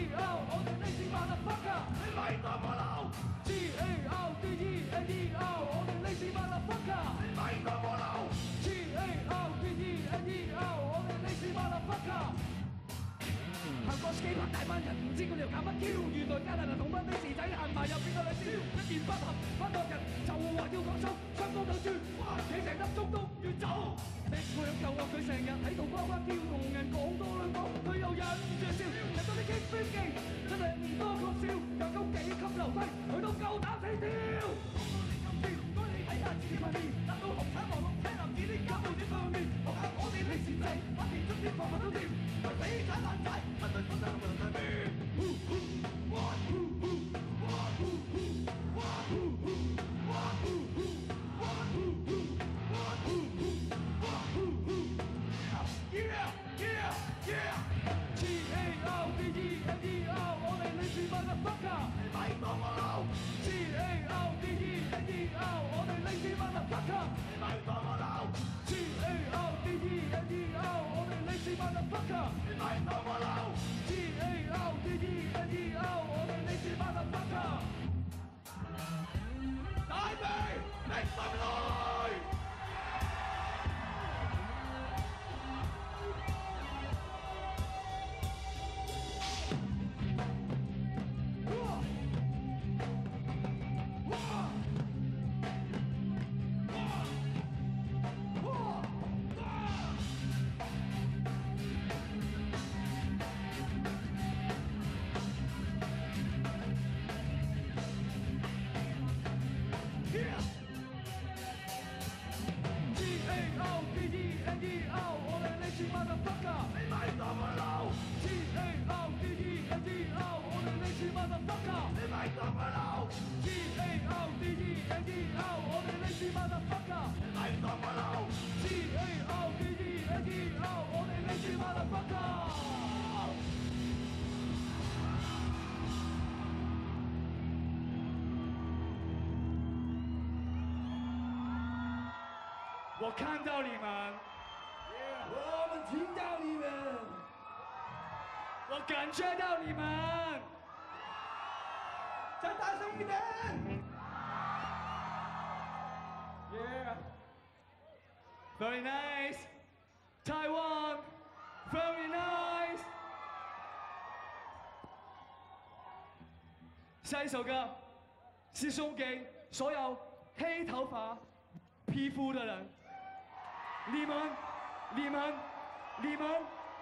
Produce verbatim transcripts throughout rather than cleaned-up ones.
D O， 我哋呢次 motherfucker， 你咪當我流。G A O D E N D O， 我哋呢次 motherfucker， 你咪當我流。G A O D E N D O， 我哋呢次 motherfucker。行過幾百大班人，唔知佢哋搞乜 Q， 原來加拿大同班啲士仔行埋入邊個兩招，一言不合班惡人就話要講數，雙方對住，企成粒鐘都唔願走。你佢又話佢成日喺度呱呱叫，同人講多兩講，佢又忍唔住笑，入到啲激飛機，真係唔多講笑，又夠幾級留低，佢都夠膽死跳。唔該你睇下自己塊面，達到紅橙黃綠青藍紫啲膠布點對面，學下我哋呢時仔，把田中啲飯飯都掂，咪死仔爛仔，乜對乜對乜對面。Yeah yeah yeah。G A O D E N D O， 我哋呢次 motherfucker， 你咪當我流。G A O D E N D O， 我哋呢次 motherfucker， 你咪當我流。G A O D E N D O， 我哋呢次 motherfucker， 你咪當我流。G A O D E N D O， 我哋呢次 motherfucker。大味，make some noise。motherfucker， 你咪當我流。G A O D E N D O， 我哋呢次 motherfucker， 你咪當我流。G A O D E N D O， 我哋呢次 motherfucker， 你咪當我流。G A O D E N D O， 我哋呢次 motherfucker。我看到你们， yeah. 我们听到你们， 我感觉到你们， 再大声一点 ！Yeah, very nice, Taiwan, very nice。下一首歌是送给所有黑头发皮肤的人。 你们，你们，你们。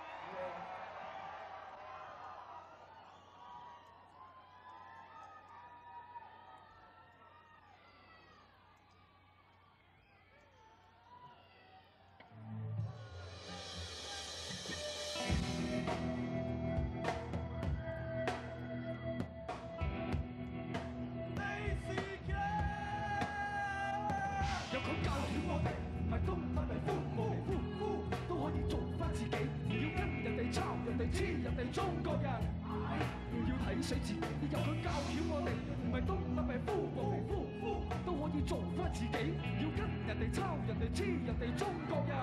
有佢教曉我哋，唔係東不係夫，無皮膚膚都可以做返自己，唔要跟人哋抄，人哋黐，人哋中國人，唔要睇死自己。有佢教曉我哋，唔係東不係夫，無皮膚膚都可以做返自己，唔要跟人哋抄，人哋黐，人哋中國人。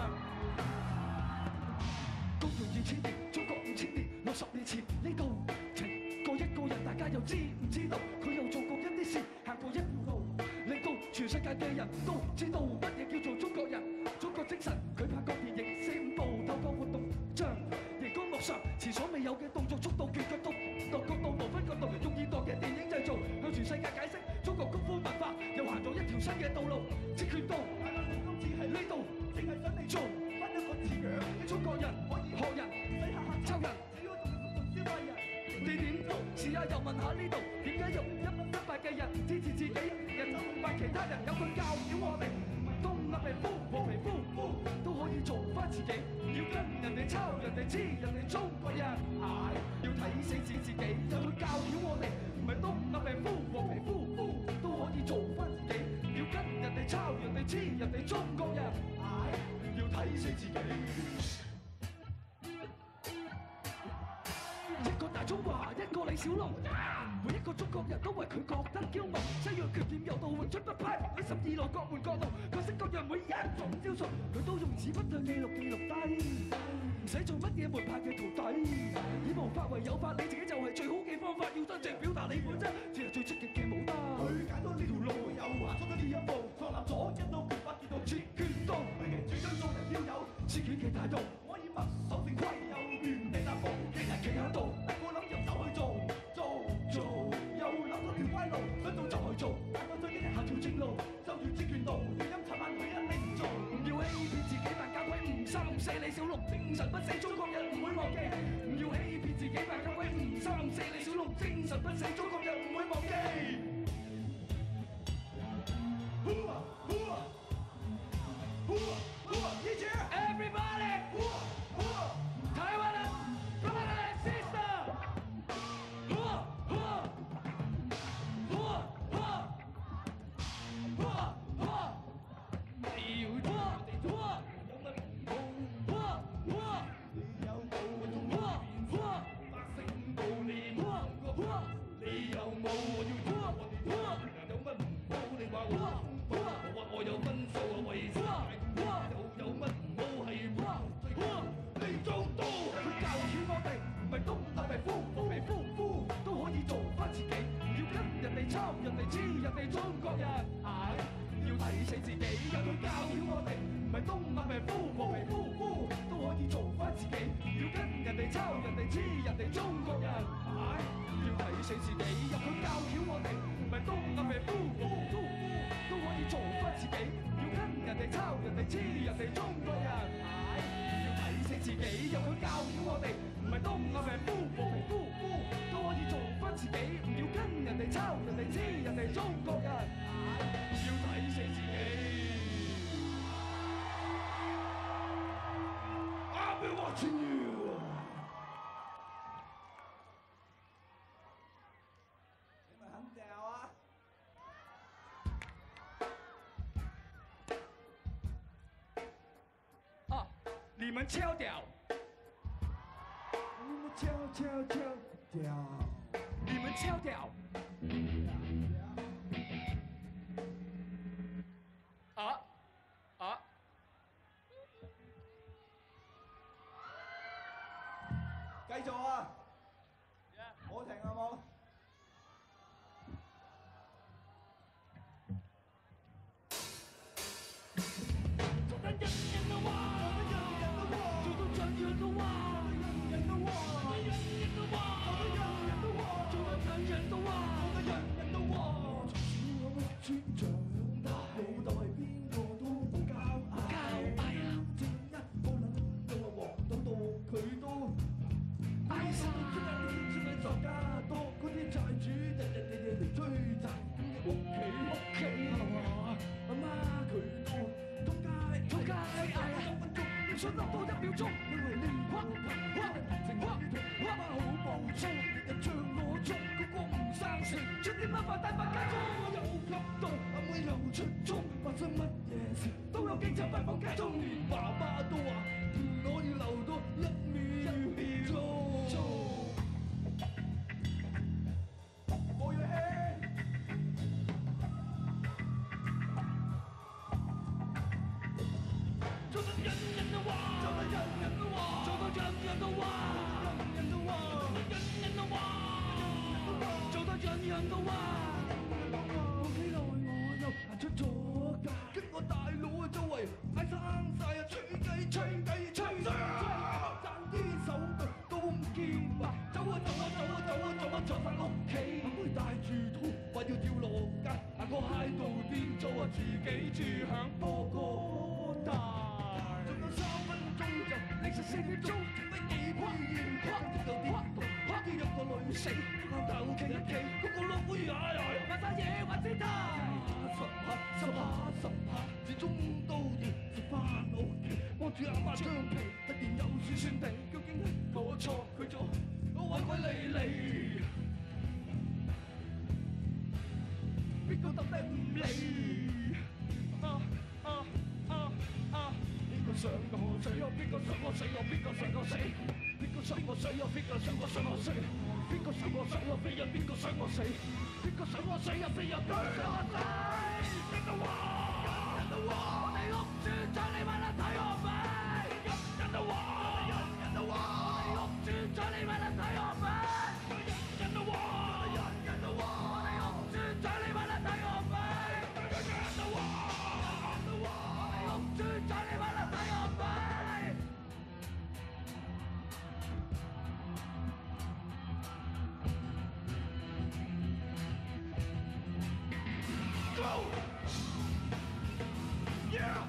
公元二千年，中國五千年，六十年前呢度情過一個人，大家又知唔知道？佢又做過一啲事，行過一條路。 令到全世界嘅人都知道乜嘢叫做中國人，中國精神。佢拍過電影四五部，透過活動像熒光幕上前所未有嘅動作速度，拳腳到到角度無分角度，用現代嘅電影製造，向全世界解釋中國功夫文化又行咗一條新嘅道路。截拳道，大家今次喺呢度，淨係想你做翻一個字樣嘅中國人，可以學人，唔使下下抄人，只要仲要服從消費人。你點做？試下又問下呢度，點解用一失敗嘅人支持自己？ 人就崇拜其他人，有佢教曉我哋，東亞皮膚和皮膚都可以做翻自己，要跟人哋抄，人哋黐，人哋中國人，係要睇死自己。有佢教曉我哋，唔係東亞皮膚和皮膚都可以做翻自己，要跟人哋抄，人哋黐，人哋中國人，係要睇死自己。 一個大中華，一個李小龍，每一個中國人都為佢覺得驕傲。西洋拳劍柔道詠春不敗，喺十二路各門各路，各式各樣每一種招數，佢都用紙筆對記錄記錄低，唔使做乜嘢門派嘅徒弟，以無法為有法，你自己就係最好方法要真正表達你本質，只係最積極嘅武德。佢揀咗呢條路，又行咗呢一步，創立咗一套拳法，叫做截拳道。佢嘅主張做人要有自己嘅態度，可以墨守成規，又原地踏步，日日企喺度，但我諗入手去做，做做，又諗咗條歪路，想做就去做，但我最驚行條正路，就如截拳道，要飲茶晚佢一定做，唔要欺騙自己，扮假鬼唔三四，李小龍精神不死，中國人唔會忘記，唔要欺騙自己，扮假鬼唔三四，李小龍精神不死，中國人唔會忘記。Everybody, Taiwan, brother and sister.你要做地做，有乜唔好？你有冇嗰種變化？百姓暴亂，你有冇我要做我哋做？有乜唔好？你話我，我話我有分數啊，為啥？有有乜唔好係最高？你做到，佢教曉我哋唔係東亞皮膚，黃皮膚膚都可以做翻自己，唔要跟人哋抄，人哋知，人哋中國人係要睇死自己。有佢教曉我哋唔係東亞皮膚，黃皮膚膚都可以做翻自己，唔要跟人哋抄，人哋知，人哋中國人係要睇死自己。有佢教曉我哋唔係東亞皮膚，黃皮膚膚都可以做翻自己，唔要跟人哋抄，人哋知，人哋中國人係要睇死自己。有佢教曉我哋唔係東亞皮膚，黃皮膚膚都可以做翻自己，唔要跟人哋抄，人哋知，人哋中國人係要睇死自己。I've been watching you。 你咪肯掉啊！ 啊，你們超屌！ 你們超超超屌！ 你們超屌！啊啊！ 繼續啊！冇停啊冇！ 做得人人都話，做到人人都話，人人都話，人人都話，做得人人都話，做得人人都話。從小我屋村長大，老豆係邊個都冇交嗌，正一冇諗到啊黃賭毒佢都嗌晒，出緊啲出緊作家多，嗰啲債主日日日日嚟追債，屋企屋企係嘛？阿媽佢都通街通街嗌啊！分分鐘唔想留多一秒鐘，因為你屈屈成屈同媽媽好暴躁，日日唱我捉嗰個唔生性，出啲乜飯大飯街中，我又吸到，阿妹又出中，發生乜嘢事都有警察擺放街中，連爸爸都話唔可以留多一秒一秒鐘。 冇嘢氣！ 做得人人都話，做得人人都話，做得人人都話，人人都話，人人都話，做得人人都話。冇幾耐我又行出咗街，跟個大佬啊周圍嗌生晒啊，吹雞吹雞吹雞，爭啲手腳都唔見吧，走啊走啊走啊走啊走啊走返屋企，阿妹帶住肚話要跳落街，行過街道邊做啊自己住響波哥大。三分鐘就凌晨四點鐘，乜嘢批驗框直到啲度，跨啲入個女死，啱頭企一企，嗰個老虎呀呀，扮晒嘢玩姿態，十下十下十下，始終都要食翻屋企，望住阿媽張皮，突然又酸酸地，究竟係我錯佢錯，我揾鬼理你，邊個抌低唔理？啊啊啊啊！邊個想我死啊？邊個想我死啊？邊個想我死？邊個想我死啊？邊個想我想我死？邊個想我死啊？飛啊！邊個想我死？邊個想我死啊？飛啊！邊個想我死？人都話，人都話，我哋屋住在你買啦睇我飛。人都話，人都話，我哋屋住在你買啦睇我飛。人都話。 Yeah!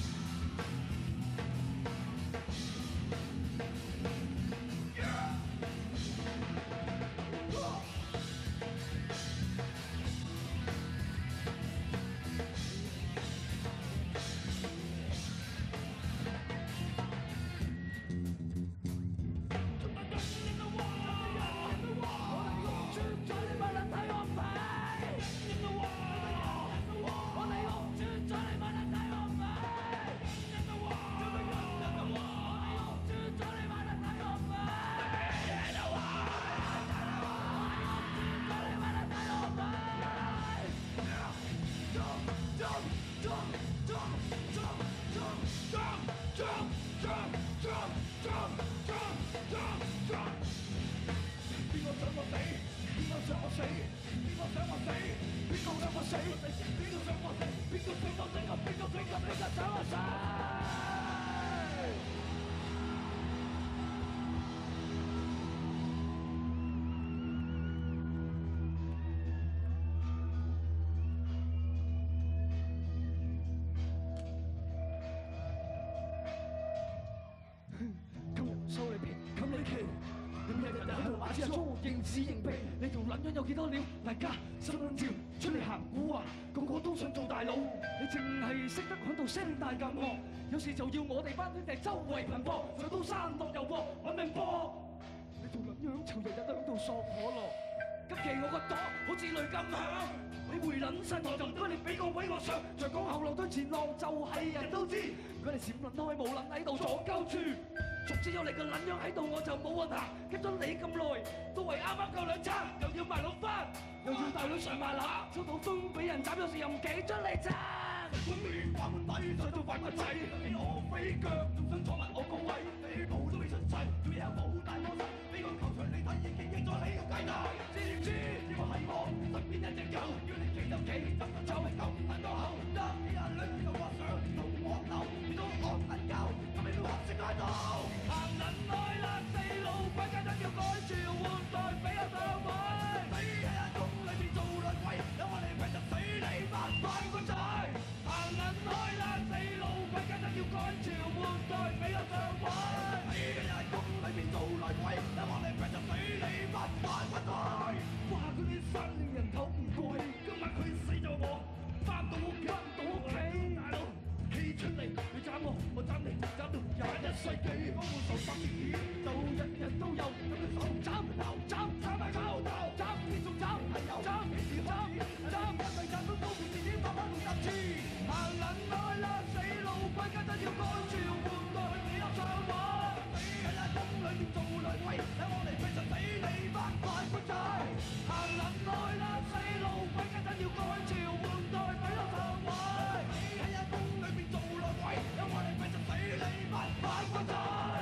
認字認鼻，你條撚樣有幾多料？大家心撚照出嚟行古惑，個個都想做大佬，你淨係識得響度聲大夾惡，有時就要我哋班兄弟周圍頻播，上到山落油鑊揾命搏。你條撚樣就日日響度索可樂，今期我個朵好似雷咁響，你回撚身我就唔該你俾個位我上，再講後浪對前浪就係人都知，如果你閃撚開冇撚喺度左鳩住。總之有你個撚樣喺度我就冇運行，跟咗你咁耐，都係啱啱夠兩餐，又要賣老翻，又要大女上馬乸，收到風俾人斬，有時又唔記出嚟爭。碗面反碗底，再做反個仔，你我飛腳，仲想坐埋我個位，你步都未出齊，做嘢又冇大魔神，俾個球場你睇已經贏咗你個計大，知唔知？呢個係我身邊一隻狗，要你企就企，走就走，咁撚多口，得幾廿兩就話想同我鬥，變到我唔夠，咁你都學識喺度。行撚開啦，四路鬼家長要改朝換代，俾我上位。死喺人工裏邊做輪位，有我哋為就死你班反骨仔。行撚開啦，四路鬼家長要改朝換代，俾我上位。死喺人工裏邊做輪位，有我哋為就死你班反骨仔。哇！嗰啲生意人頭唔貴，今晚佢死咗我，翻到屋企翻到屋企，大佬企出嚟，你斬我，我斬你，斬到廿一世紀。受心意就日日都有，咁你手斬頭斬斬埋頭頭斬，繼續斬係有斬，幾時斬斬，因為斬到高片電影拍翻到十次。行撚開啦，死路鬼家陣要改朝換代，俾我上位。死喺人工裏邊做輪位，等我哋逼實死你班反骨仔。行撚開啦，死路鬼家陣要改朝換代，俾我上位。死喺人工裏邊做輪位，等我哋逼實死你班反骨仔。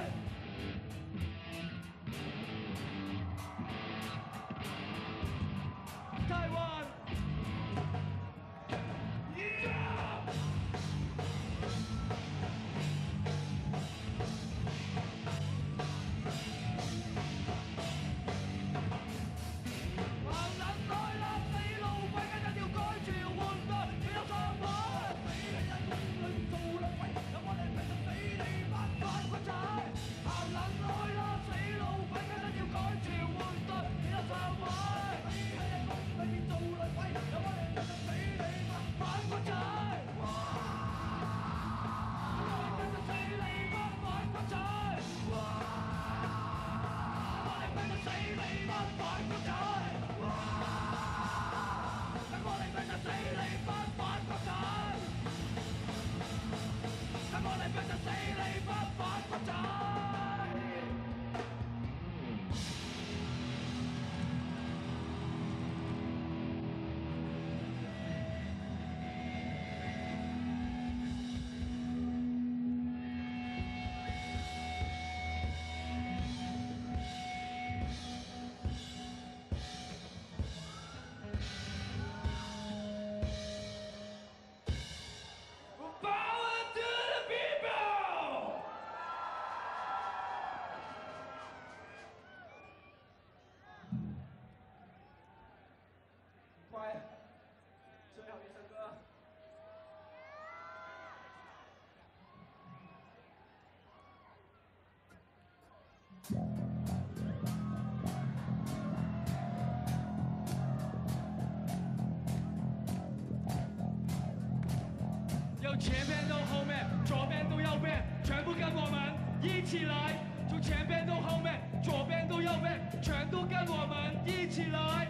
台灣。 由前边到后面，左边到右边，全部跟我们一起来。从前边到后面，左边到右边，全都跟我们一起来。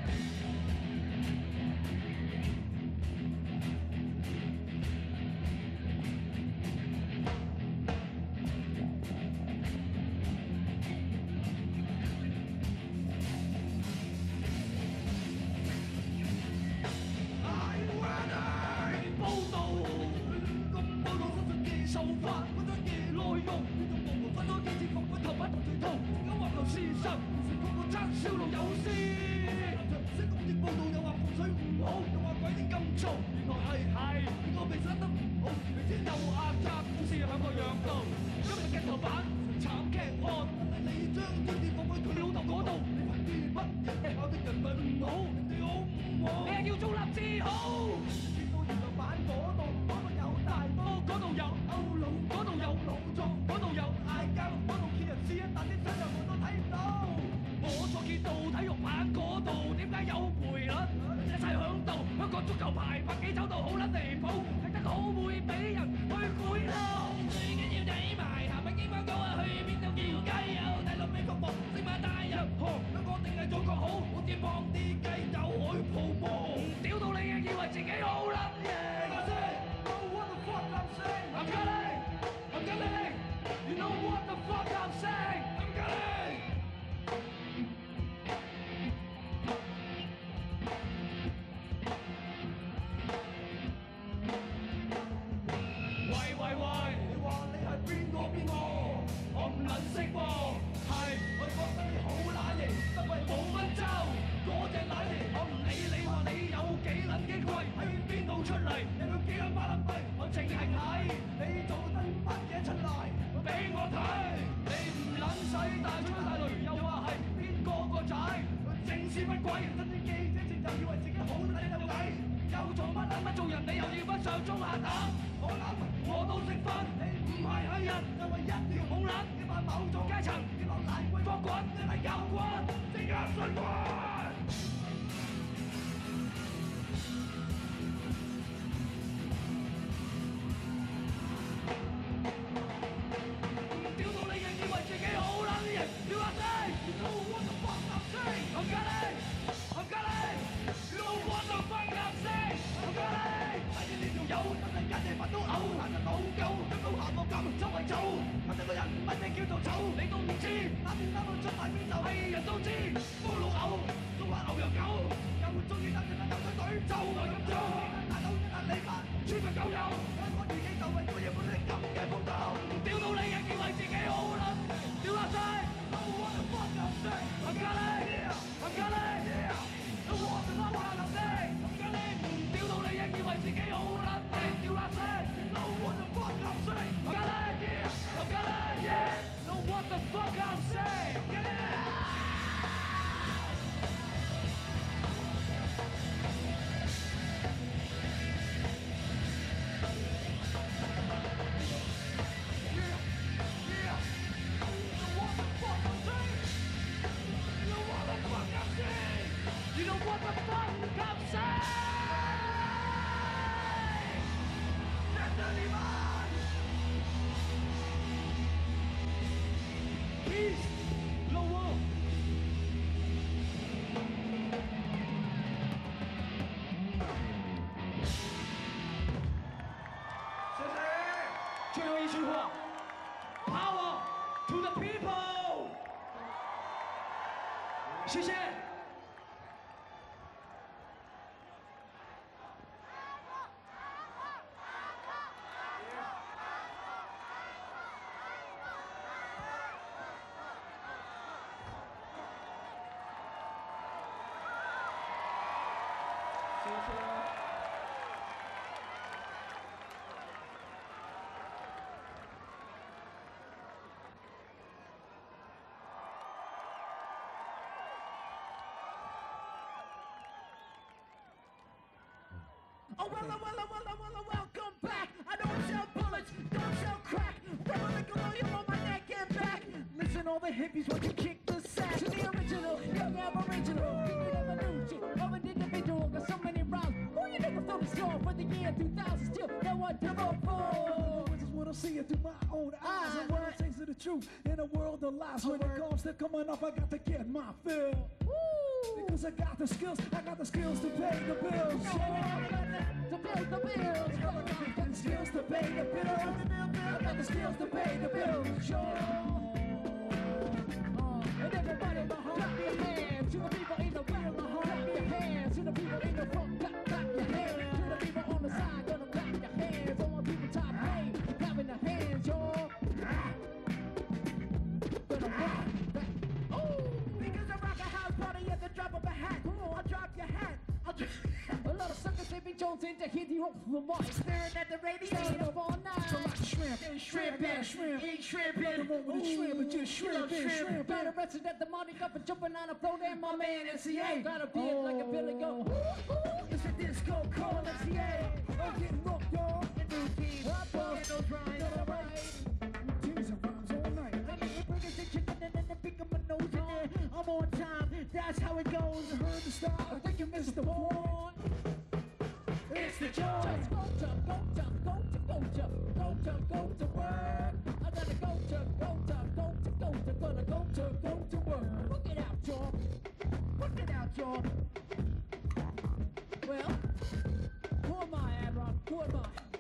谢谢。谢谢。 Oh, well, well, well, well, well, welcome back. I don't sell bullets, don't sell crack. Rebel like a lawyer on my neck and back. Listen and all the hippies want to kick the sack. To the original, young aboriginal, you never knew shit of an individual. Got so many rhymes. Who you never thought the song for the year two thousand? Still, no one to vote for. This is what I'm seeing through my own eyes. And what I taste of the truth in a world of lies. When it comes to coming up, I got to get my fill. Because I got the skills, I got the skills to pay the bills. To pay the bills. I got the skills to pay the bills. I got the skills to pay the bills. Sure. And everybody in the heart, clap your hands. To the people in the back of the heart, clap your hands. To the people in the front, clap, clap your hands. To the people on the side, gonna clap your hands. All my people top hey, clapping their hands, y'all. Gonna rock back. Oh, because I rock a house party at the drop of a hat. Oh, I'll drop your hat. I'll drop. A lot of suckers they be Jones into Hitty Hope from my staring at the radio. Staying up all night. So like shrimp, and shrimp, and shrimp, eat shrimp, and the with the shrimp, but just shrimp, and shrimp. Got arrested at the Monte Cup and jumping on a float, and my man N C A got a beard like a Billy Goat. It's a disco call N C A. I'm getting rocked, y'all. And new teams, and those rhymes, all right. Teams and rhymes all night. I mean, the burgers and chicken and then the pick up my nose in there. I'm on time, that's how it goes. I heard the style, I think you missed the one. It's the joy. Just go to, go to, go to, go to, go to, go to work. I gotta go to, go to, go to, go to, gonna go to, go to work. Work it out, y'all. Work it out, y'all. Well, who am I, Ad-Rock? Who am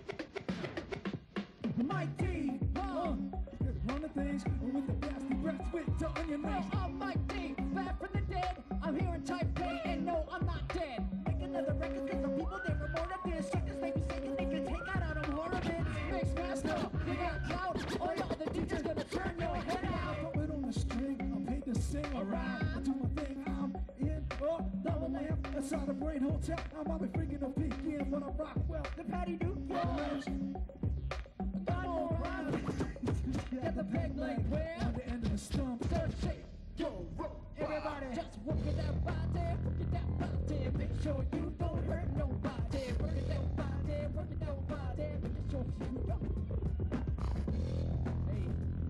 I? Mike D. Uh, running things with the nasty breaths with the onion rings. Oh, I'm Mike D. Back from the dead. I'm here in Taipei, and no, I'm not dead. Make another record, cause the people they were more than this. Suckers they be singing, they can take out all them horror bits. Mix master, you got loud. All y'all the D Js gonna turn your head out. Throw it on the string, I'm paid to sing around. I do my thing, I'm in, oh, double lamp. Inside the Brain Hotel, I'm out be freaking a peek in, but I rock well. The Patty Duke, yeah. Come on, Ron. Get the peg leg where? On the end of the stump. So shake, yo, roll. Everybody, just work it out, body, work it out, body. Make sure you don't hurt nobody. Work it out, body, work it out, body. Make sure you don't. Hey.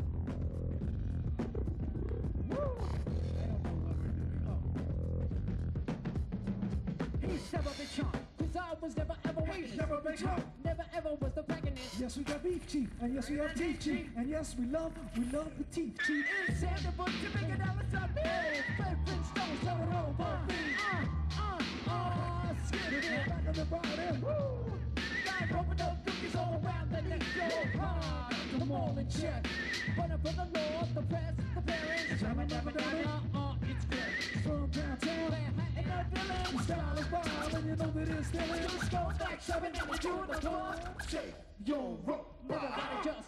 Woo! I don't know what we're doing. Oh. He's never been charmed, cause I was never ever He's never been charmed. Never ever was the protagonist. Yes, we got beef chief, and yes, we have teeth chief, and yes, we love, we love the teeth chief. It's Sam the Book to make it out of time. Play Prince Stones, tell it all about me. Uh, uh, uh, skip it. Back of the body. Woo! Got open up cookies all around the neck, yo. Ah, got them all in check. Running for the Lord, the press, the parents. Never, never, never, uh, it's good. From downtown, and the villain. Style is wild, and you know that it's still in. Just go back, shoving in the June of dawn. Shake your rope. Everybody just.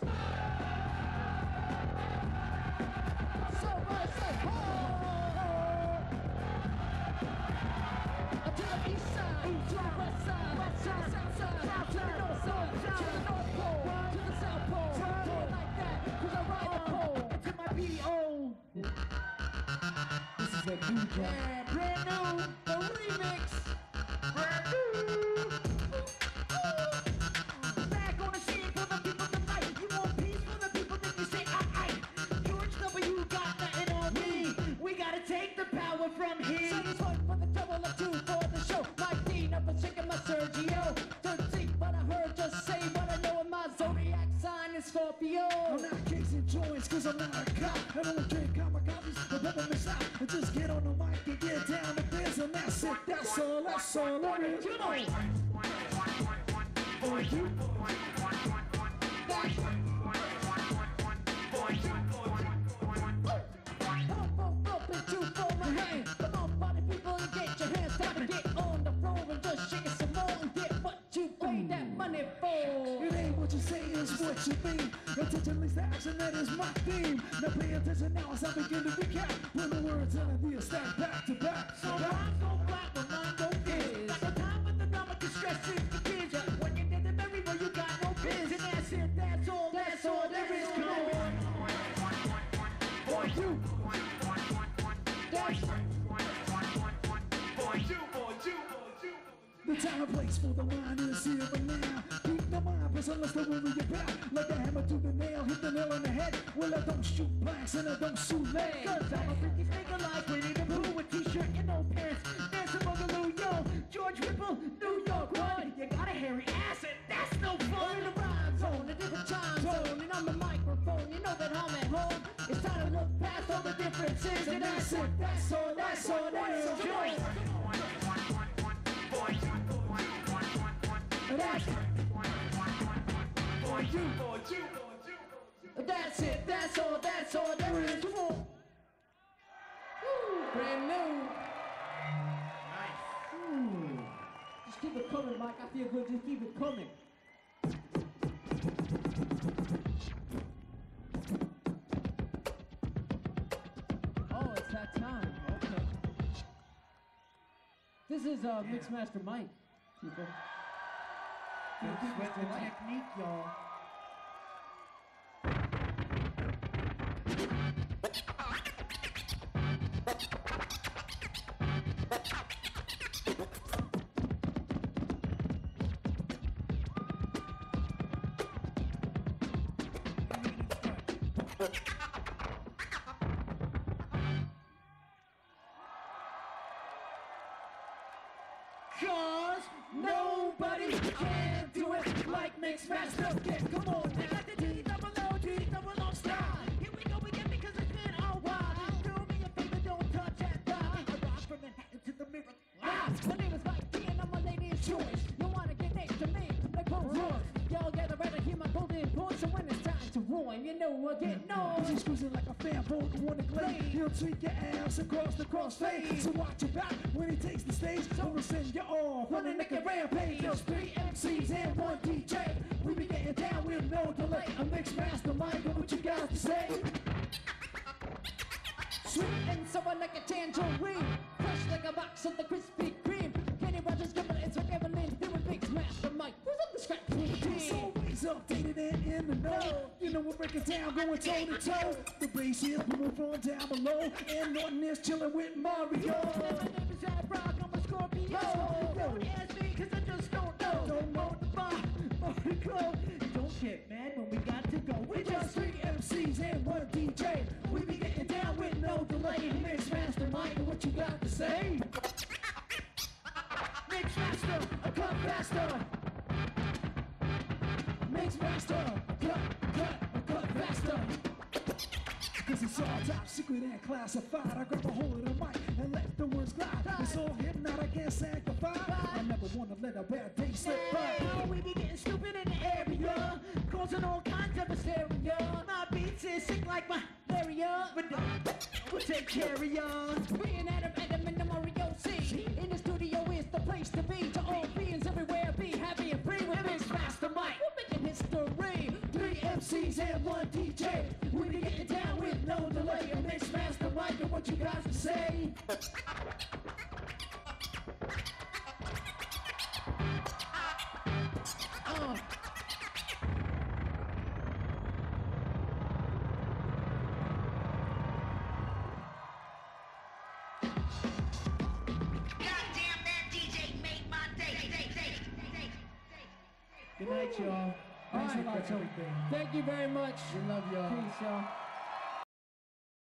Somebody say, oh! To the east side, east side, west side, west side, south side, south side, north side, to the north pole, to the south pole, do it like that, cause I ride the pole, to my P O. This is a new job. Yeah, brand new, the remix. Brand new. Back on the scene for the people tonight. You want peace for the people, then you say, aye, aye. George W. got nothing on me. We gotta take the power from him. So it's one for the double of two for the show. My D, never shaking my Sergio. thirteen, but I heard just say what I know in my zodiac sign is Scorpio. I'm not chasing joints, cause I'm not a cop. I don't drink kamikazes, the pepper miss out. And just get on the mic and get down to this, and that's it. That's all, that's all there is. Come on. For you. That's Pump, pump, pump, and two for my hand. Come on, party people, and get your hands down and get on the floor and just shake it some more and get what you paid that money for. It ain't what you say, it's what you mean. Attention leads to action, that is my theme. Now pay attention now as I begin to recap. When the words on the stack back to back. So rhymes go black, but mine go is. Got the time with the drama, the stress is the kids. When you did the merry, but you got no biz. And that's it, that's all, that's all there is. Come on. For you. That's for you, for you, for you. The time and place for the wine is here and now. Keep the mind, press on the worry about. Like the hammer to the nail, hit the nail on the head. Well, I don't shoot blanks and I don't shoot legs. Cause I'm a freaky snake alive, ready to blue with t-shirt and no pants. Dance a boogaloo, yo, George Ripple, New York one. You got a hairy ass and that's no fun. I'm in a rhyme zone, a different time zone, and I'm a microphone. You know that I'm at home. It's time to look past all the differences, and that's it. That's all. That's all. That's all. That's for you, for you. That's it. That's all. That's all there is. Come on. Woo, brand new. Nice. Ooh. Just keep it coming, Mike. I feel good. Just keep it coming. Oh, it's that time. Okay. This is uh, Mixmaster Mike, people. Good with the technique, y'all. Cause nobody can do it like Mixmaster can. Come on, they got the D double O, D double O style. Here we go again because it's been a while. Do me a favor, don't touch that dial. I rock from Manhattan to the mirror. Ah, my name is Mike D and I'm a lady's choice. You wanna get next to me, like Rolls Royce. Y'all gather right to hear my golden voice, so when it's time to warn, you know I get noise. He's squeezing like a fan boat in one glade. He'll tweak your ass across the crossfade. So watch your back when he takes the stage. So we'll send you off on a naked rampage. There's three M Cs and one D J. We be getting down with no delay. A Mixmaster Mike, what you got to say? Sweet and sour like a tangerine, fresh like a box of the Krispy Kreme. Kenny Rogers, Gilbert, and Sir Evelyn, they were Mixmaster Mike. Who's on the scratch It's team? always updated and in the know. You know we're breaking down, going toe to toe. The bass is moving from down below, and Norton is chilling with Mario. My name is Ad Rock, I'm a Scorpio. Don't ask me, cause I just don't know. Don't know the bar, or the club. Don't get mad when we got to go. We just three M Cs and one D J. We be getting down with no delay. Mixmaster Mike, what you got to say? Mixmaster, a cut faster. Mixmaster, cut, cut, a cut faster. Cause it's all top secret and classified. I grab a hold of the mic and let the words glide. It's all hypnotic and sanctified. I never wanna let a bad day slip by. Now we be getting stupid in the area, causing all kinds of hysteria. My beats is sick like my area, but we'll take care of ya. Being Adam, Adam, and the Mario C. In the studio is the place to be. To all beings everywhere, be happy and free with Mixmaster Mike. We're making history. Three M Cs and one D J. We be getting down with no delay. A Mixmaster Mike, and what you got to say? Uh. Good night, y'all. Thanks a lot, everything. Thank you very much. We love y'all. Peace, y'all.